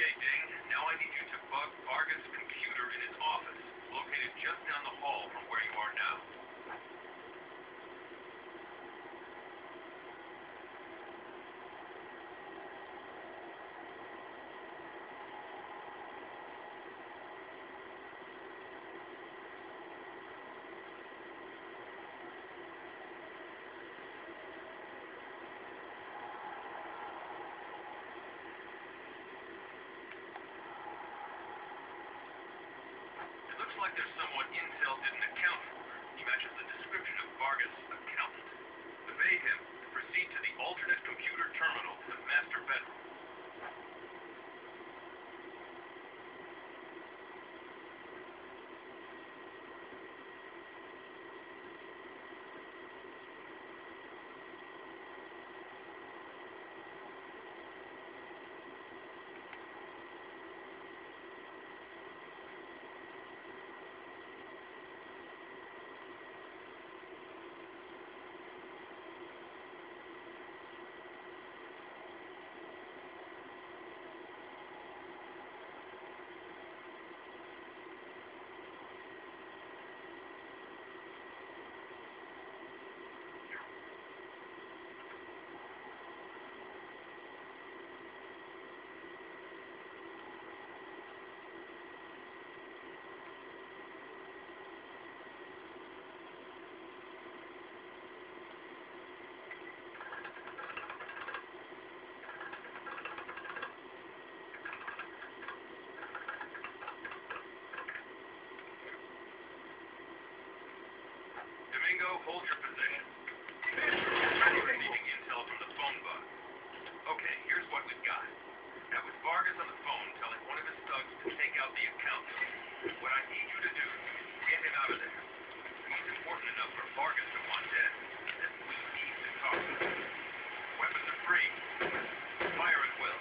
Okay, Ding. Now I need you to bug Vargas' computer in his office, located just down the hall from where you are now. Looks like there's someone Intel didn't account for. He matches the description of Vargas, accountant. Evade him and proceed to the alternate computer terminal in the master bedroom. Domingo, hold your position. Receiving intel from the phone bug. Okay, here's what we've got. That was Vargas on the phone telling one of his thugs to take out the accountant. What I need you to do is get him out of there. He's important enough for Vargas to want dead. And we need to talk to him. Weapons are free. Fire at will.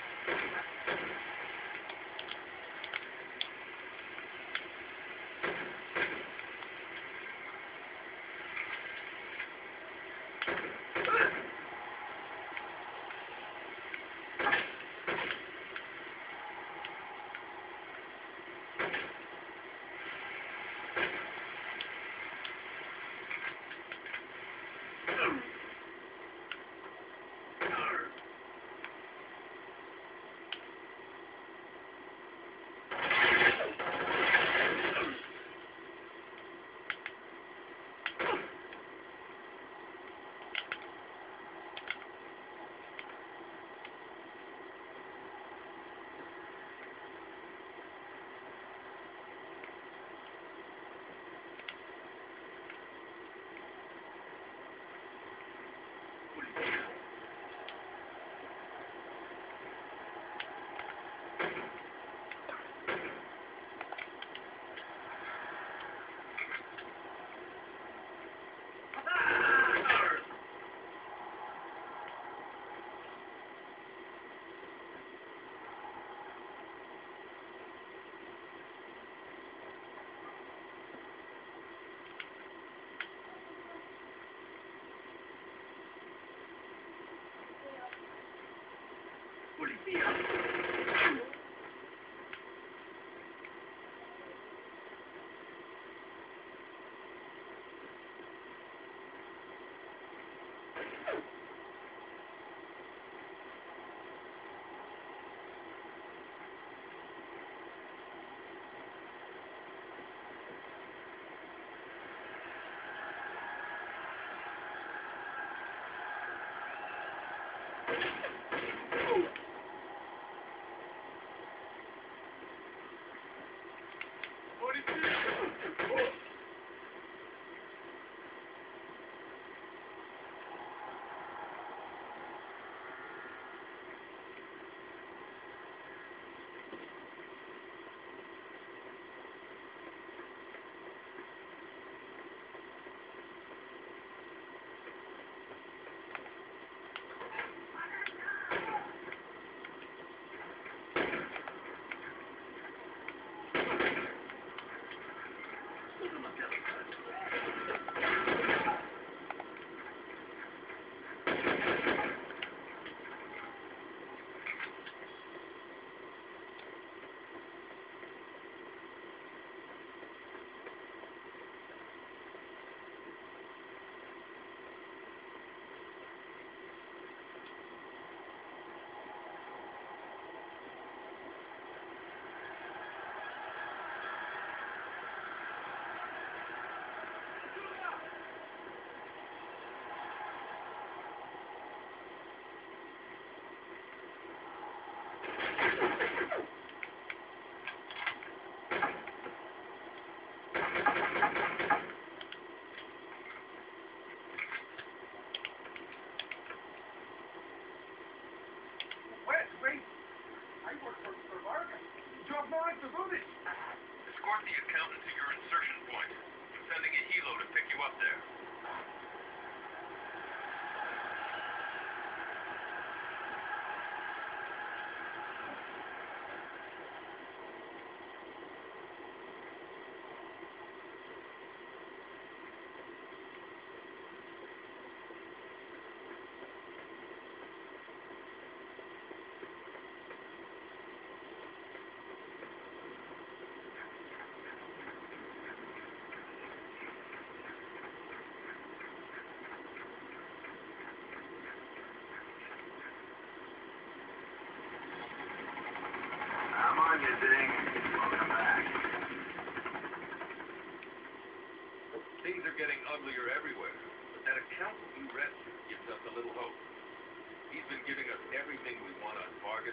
Policía.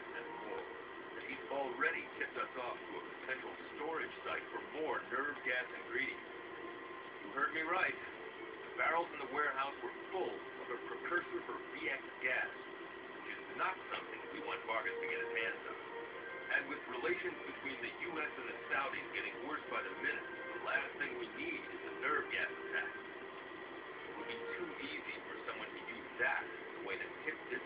and more. And he's already tipped us off to a potential storage site for more nerve gas ingredients. You heard me right. The barrels in the warehouse were full of a precursor for VX gas, which is not something we want Vargas to get his hands on. And with relations between the U.S. and the Saudis getting worse by the minute, the last thing we need is a nerve gas attack. It would be too easy for someone to use that as a way to tip this